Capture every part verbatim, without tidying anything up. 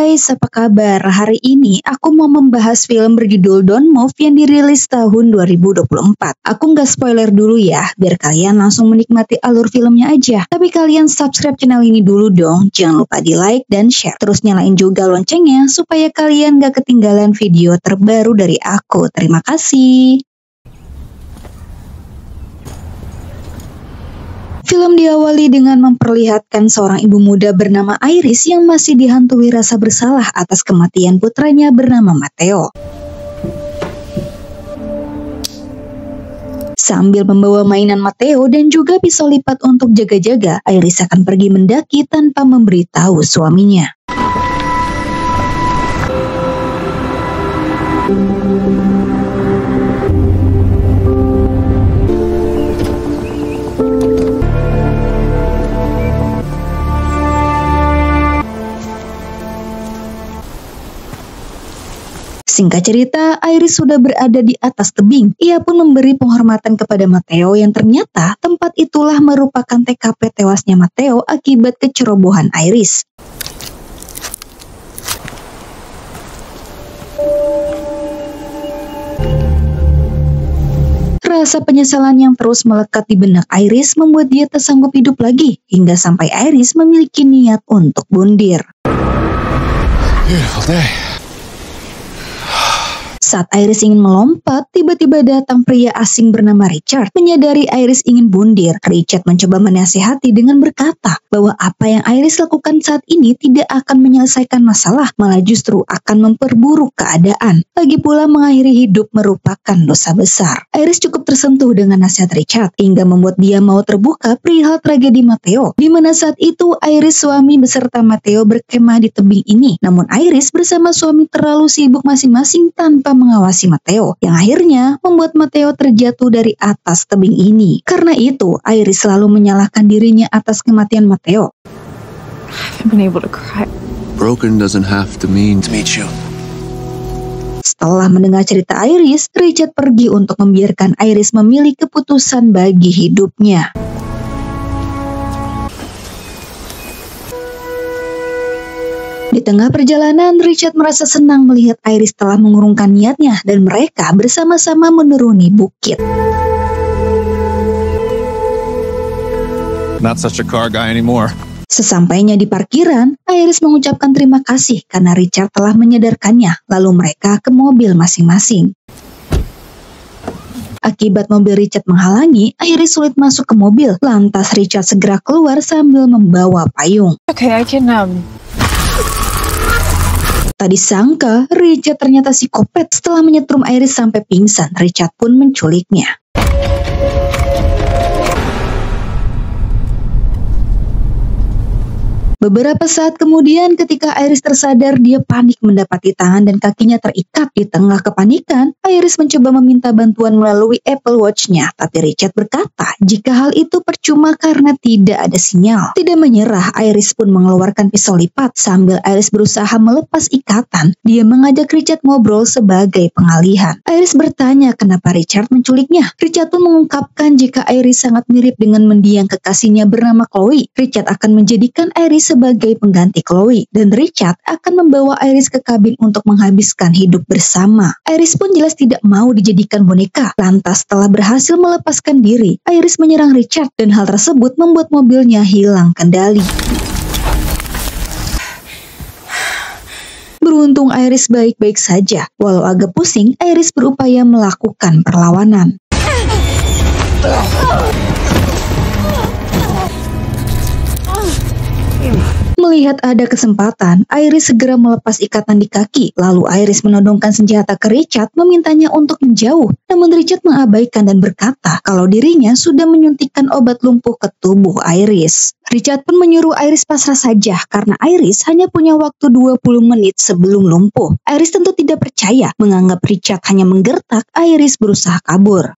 guys, apa kabar? Hari ini aku mau membahas film berjudul Don't Move yang dirilis tahun dua ribu dua puluh empat. Aku nggak spoiler dulu ya, biar kalian langsung menikmati alur filmnya aja. Tapi kalian subscribe channel ini dulu dong, jangan lupa di like dan share. Terus nyalain juga loncengnya supaya kalian nggak ketinggalan video terbaru dari aku. Terima kasih. Film diawali dengan memperlihatkan seorang ibu muda bernama Iris yang masih dihantui rasa bersalah atas kematian putranya bernama Matteo. Sambil membawa mainan Matteo dan juga pisau lipat untuk jaga-jaga, Iris akan pergi mendaki tanpa memberitahu suaminya. Singkat cerita, Iris sudah berada di atas tebing. Ia pun memberi penghormatan kepada Matteo yang ternyata tempat itulah merupakan T K P tewasnya Matteo akibat kecerobohan Iris. Rasa penyesalan yang terus melekat di benak Iris membuat dia tak sanggup hidup lagi, hingga sampai Iris memiliki niat untuk bundir. Saat Iris ingin melompat, tiba-tiba datang pria asing bernama Richard. Menyadari Iris ingin bundir, Richard mencoba menasihati dengan berkata bahwa apa yang Iris lakukan saat ini tidak akan menyelesaikan masalah, malah justru akan memperburuk keadaan. Lagi pula mengakhiri hidup merupakan dosa besar. Iris cukup tersentuh dengan nasihat Richard, hingga membuat dia mau terbuka perihal tragedi Matteo, di mana saat itu Iris suami beserta Matteo berkemah di tebing ini. Namun Iris bersama suami terlalu sibuk masing-masing tanpa mengawasi Matteo, yang akhirnya membuat Matteo terjatuh dari atas tebing ini. Karena itu, Iris selalu menyalahkan dirinya atas kematian Matteo. I've been able to cry. Broken doesn't have to mean to meet you. Setelah mendengar cerita Iris, Richard pergi untuk membiarkan Iris memilih keputusan bagi hidupnya. Di tengah perjalanan, Richard merasa senang melihat Iris telah mengurungkan niatnya dan mereka bersama-sama menuruni bukit. Not such a car guy anymore. Sesampainya di parkiran, Iris mengucapkan terima kasih karena Richard telah menyadarkannya, lalu mereka ke mobil masing-masing. Akibat mobil Richard menghalangi, Iris sulit masuk ke mobil. Lantas Richard segera keluar sambil membawa payung. Okay, I can um Tak disangka, Richard ternyata psikopat. Setelah menyetrum Iris sampai pingsan, Richard pun menculiknya. Beberapa saat kemudian ketika Iris tersadar, dia panik mendapati tangan dan kakinya terikat. Di tengah kepanikan, Iris mencoba meminta bantuan melalui Apple Watch-nya. Tapi Richard berkata jika hal itu percuma karena tidak ada sinyal. Tidak menyerah, Iris pun mengeluarkan pisau lipat. Sambil Iris berusaha melepas ikatan, dia mengajak Richard ngobrol sebagai pengalihan. Iris bertanya kenapa Richard menculiknya. Richard pun mengungkapkan jika Iris sangat mirip dengan mendiang kekasihnya bernama Chloe. Richard akan menjadikan Iris sebagai pengganti Chloe, dan Richard akan membawa Iris ke kabin untuk menghabiskan hidup bersama. Iris pun jelas tidak mau dijadikan boneka. Lantas setelah berhasil melepaskan diri, Iris menyerang Richard dan hal tersebut membuat mobilnya hilang kendali. Beruntung Iris baik-baik saja. Walau agak pusing, Iris berupaya melakukan perlawanan. Melihat ada kesempatan, Iris segera melepas ikatan di kaki. Lalu Iris menodongkan senjata ke Richard, memintanya untuk menjauh. Namun Richard mengabaikan dan berkata kalau dirinya sudah menyuntikkan obat lumpuh ke tubuh Iris. Richard pun menyuruh Iris pasrah saja karena Iris hanya punya waktu dua puluh menit sebelum lumpuh. Iris tentu tidak percaya, menganggap Richard hanya menggertak. Iris berusaha kabur.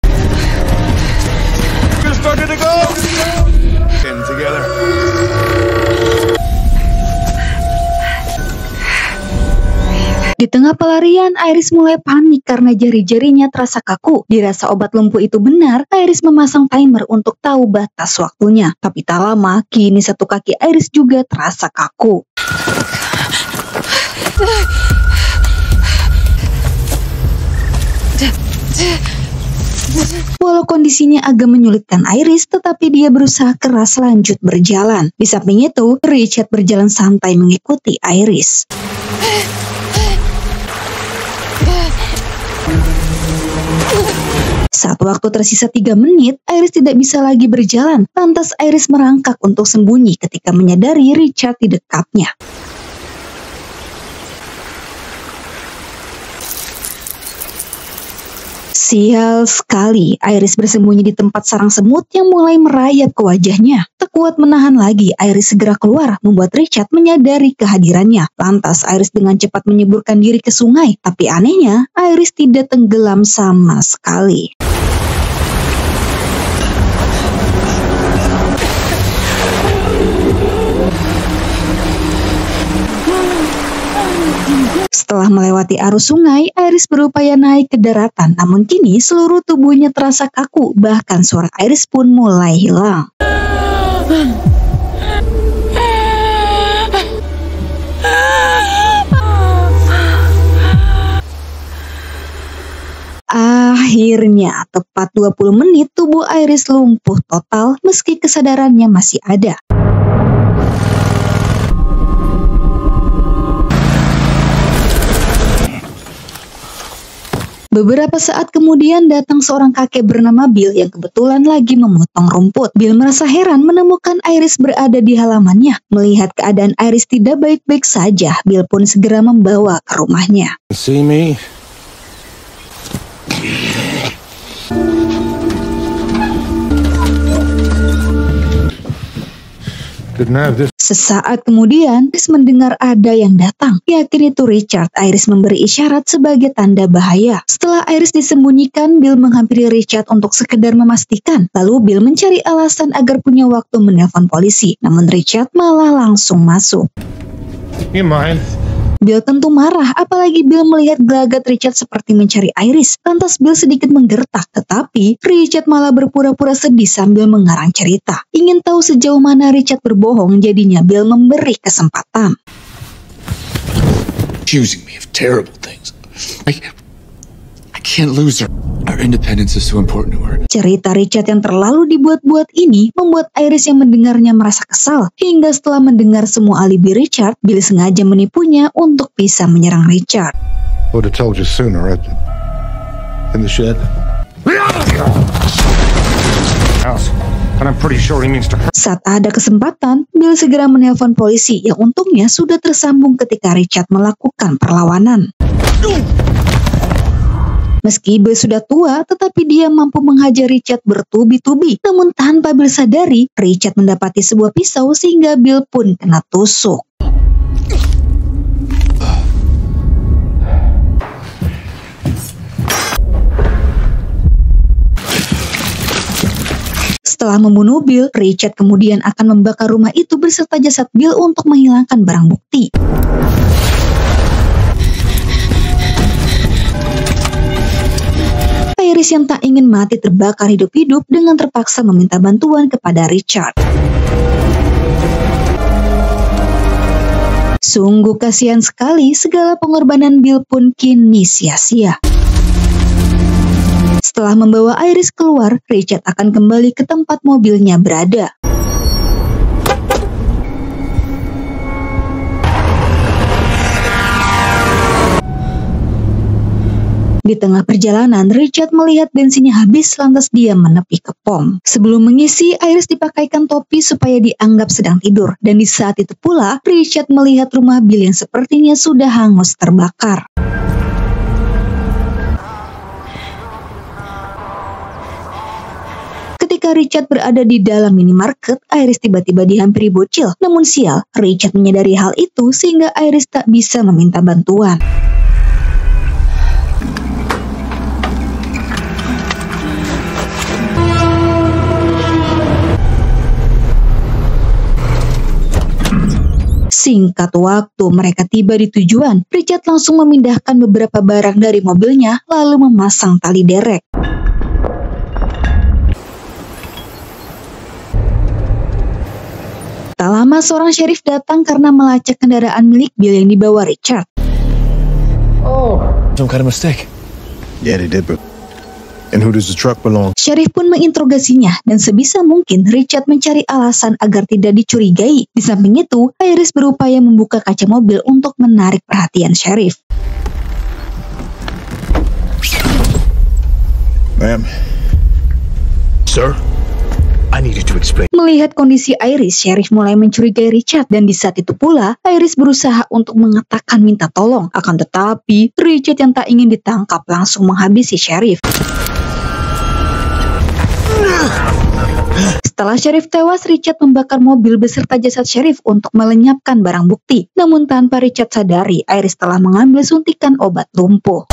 Di tengah pelarian, Iris mulai panik karena jari-jarinya terasa kaku. Dirasa obat lumpuh itu benar, Iris memasang timer untuk tahu batas waktunya. Tapi tak lama, kini satu kaki Iris juga terasa kaku. Walau kondisinya agak menyulitkan Iris, tetapi dia berusaha keras lanjut berjalan. Di samping itu, Richard berjalan santai mengikuti Iris. Saat waktu tersisa tiga menit, Iris tidak bisa lagi berjalan. Lantas Iris merangkak untuk sembunyi ketika menyadari Richard di dekatnya. Sial sekali, Iris bersembunyi di tempat sarang semut yang mulai merayap ke wajahnya. Tak kuat menahan lagi, Iris segera keluar, membuat Richard menyadari kehadirannya. Lantas Iris dengan cepat menyeburkan diri ke sungai, tapi anehnya, Iris tidak tenggelam sama sekali. Setelah melewati arus sungai, Iris berupaya naik ke daratan, namun kini seluruh tubuhnya terasa kaku, bahkan suara Iris pun mulai hilang. Akhirnya, tepat dua puluh menit tubuh Iris lumpuh total meski kesadarannya masih ada. Beberapa saat kemudian datang seorang kakek bernama Bill yang kebetulan lagi memotong rumput. Bill merasa heran menemukan Iris berada di halamannya. Melihat keadaan Iris tidak baik-baik saja, Bill pun segera membawa ke rumahnya. See me? Sesaat kemudian, Iris mendengar ada yang datang. Yakin itu Richard, Iris memberi isyarat sebagai tanda bahaya. Setelah Iris disembunyikan, Bill menghampiri Richard untuk sekedar memastikan. Lalu Bill mencari alasan agar punya waktu menelpon polisi. Namun Richard malah langsung masuk. You mind? Bill tentu marah, apalagi Bill melihat gelagat Richard seperti mencari Iris. Lantas Bill sedikit menggertak, tetapi Richard malah berpura-pura sedih sambil mengarang cerita. Ingin tahu sejauh mana Richard berbohong, jadinya Bill memberi kesempatan. Accusing me of terrible things. I, I can't lose her. Our independence is so important to her. Cerita Richard yang terlalu dibuat-buat ini membuat Iris yang mendengarnya merasa kesal. Hingga setelah mendengar semua alibi Richard, Bill sengaja menipunya untuk bisa menyerang Richard. Would have told you sooner. In the shed. House. And I'm pretty sure he means to hurt. Saat ada kesempatan, Bill segera menelpon polisi yang untungnya sudah tersambung ketika Richard melakukan perlawanan. Meski Bill sudah tua, tetapi dia mampu menghajar Richard bertubi-tubi. Namun tanpa Bill sadari, Richard mendapati sebuah pisau sehingga Bill pun kena tusuk. Setelah membunuh Bill, Richard kemudian akan membakar rumah itu beserta jasad Bill untuk menghilangkan barang bukti. Iris yang tak ingin mati terbakar hidup-hidup dengan terpaksa meminta bantuan kepada Richard. Sungguh kasihan sekali, segala pengorbanan Bill pun kini sia-sia. Setelah membawa Iris keluar, Richard akan kembali ke tempat mobilnya berada. Di tengah perjalanan, Richard melihat bensinnya habis, lantas dia menepi ke pom. Sebelum mengisi, Iris dipakaikan topi supaya dianggap sedang tidur. Dan di saat itu pula, Richard melihat rumah Bill yang sepertinya sudah hangus terbakar. Ketika Richard berada di dalam minimarket, Iris tiba-tiba dihampiri bocil. Namun sial, Richard menyadari hal itu sehingga Iris tak bisa meminta bantuan. Singkat waktu mereka tiba di tujuan, Richard langsung memindahkan beberapa barang dari mobilnya lalu memasang tali derek. Tak lama seorang sheriff datang karena melacak kendaraan milik Bill yang dibawa Richard. Some kind of mistake. Yeah, they did, bro. And who does the truck belong? Sheriff pun menginterogasinya dan sebisa mungkin Richard mencari alasan agar tidak dicurigai. Di samping itu, Iris berupaya membuka kaca mobil untuk menarik perhatian Sheriff. Ma'am. Sir, I need you to explain. Melihat kondisi Iris, Sheriff mulai mencurigai Richard dan di saat itu pula, Iris berusaha untuk mengatakan minta tolong. Akan tetapi, Richard yang tak ingin ditangkap langsung menghabisi Sheriff. Setelah Sheriff tewas, Richard membakar mobil beserta jasad Sheriff untuk melenyapkan barang bukti. Namun tanpa Richard sadari, Iris telah mengambil suntikan obat lumpuh.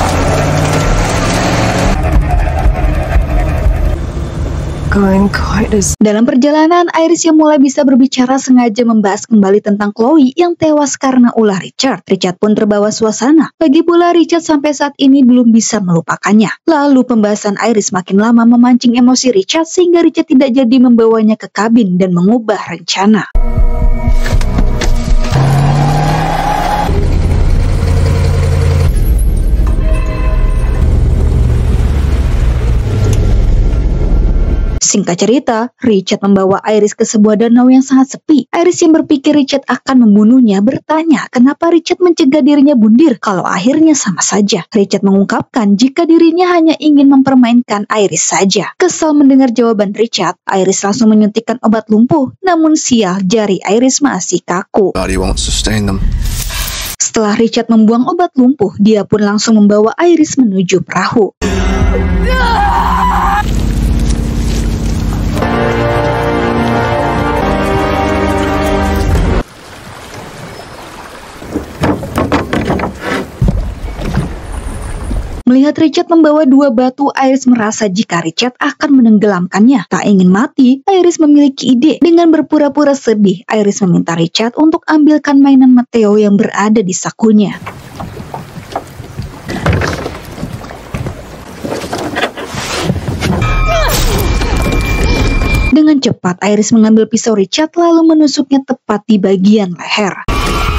Going quite as Dalam perjalanan, Iris yang mulai bisa berbicara sengaja membahas kembali tentang Chloe yang tewas karena ulah Richard. Richard pun terbawa suasana. Lagi pula Richard sampai saat ini belum bisa melupakannya. Lalu pembahasan Iris makin lama memancing emosi Richard sehingga Richard tidak jadi membawanya ke kabin dan mengubah rencana. Singkat cerita, Richard membawa Iris ke sebuah danau yang sangat sepi. Iris yang berpikir Richard akan membunuhnya bertanya kenapa Richard mencegah dirinya bundir kalau akhirnya sama saja. Richard mengungkapkan jika dirinya hanya ingin mempermainkan Iris saja. Kesal mendengar jawaban Richard, Iris langsung menyuntikkan obat lumpuh. Namun sial, jari Iris masih kaku. Body won't sustain them. Setelah Richard membuang obat lumpuh, dia pun langsung membawa Iris menuju perahu. Melihat Richard membawa dua batu, Iris merasa jika Richard akan menenggelamkannya. Tak ingin mati, Iris memiliki ide. Dengan berpura-pura sedih, Iris meminta Richard untuk ambilkan mainan Matteo yang berada di sakunya. Dengan cepat, Iris mengambil pisau Richard lalu menusuknya tepat di bagian leher.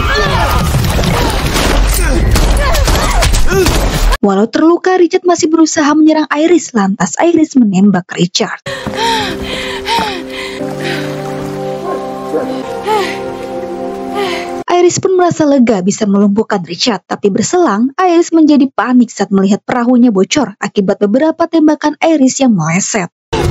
Walau terluka, Richard masih berusaha menyerang Iris. Lantas Iris menembak Richard. Iris pun merasa lega bisa melumpuhkan Richard. Tapi berselang, Iris menjadi panik saat melihat perahunya bocor akibat beberapa tembakan Iris yang meleset.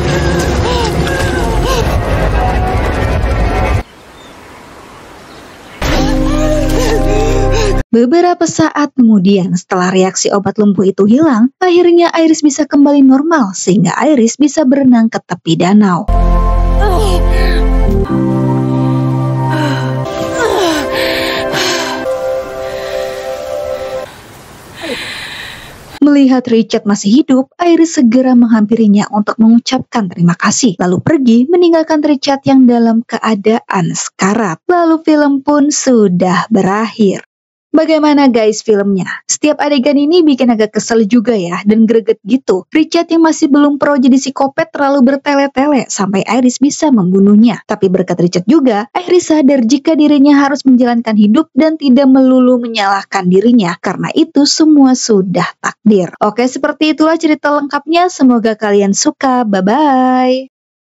Beberapa saat kemudian, setelah reaksi obat lumpuh itu hilang, akhirnya Iris bisa kembali normal sehingga Iris bisa berenang ke tepi danau. Melihat Richard masih hidup, Iris segera menghampirinya untuk mengucapkan terima kasih, lalu pergi meninggalkan Richard yang dalam keadaan sekarat. Lalu film pun sudah berakhir. Bagaimana guys filmnya? Setiap adegan ini bikin agak kesel juga ya, dan greget gitu. Richard yang masih belum pro jadi psikopat terlalu bertele-tele sampai Iris bisa membunuhnya. Tapi berkat Richard juga, Iris sadar jika dirinya harus menjalankan hidup dan tidak melulu menyalahkan dirinya, karena itu semua sudah takdir. Oke, seperti itulah cerita lengkapnya. Semoga kalian suka. Bye-bye.